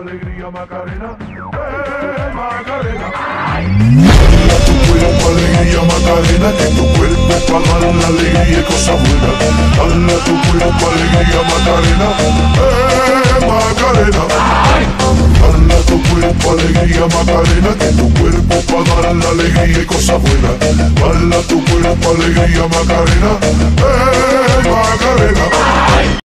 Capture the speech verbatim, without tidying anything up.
alegría, Macarena, eh, Macarena. Dale a tu cuerpo alegría, Macarena, que tu cuerpo para dar la alegría y cosas buenas. Dale a tu cuerpo alegría, Macarena, eh, Macarena. Dale a tu cuerpo alegría, Macarena, que tu cuerpo para dar la alegría y cosas buenas. Dale a tu cuerpo alegría, Macarena, eh, Macarena.